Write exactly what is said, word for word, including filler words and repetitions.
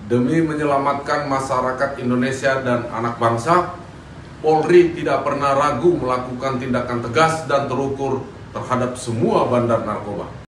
Demi menyelamatkan masyarakat Indonesia dan anak bangsa, Polri tidak pernah ragu melakukan tindakan tegas dan terukur terhadap semua bandar narkoba.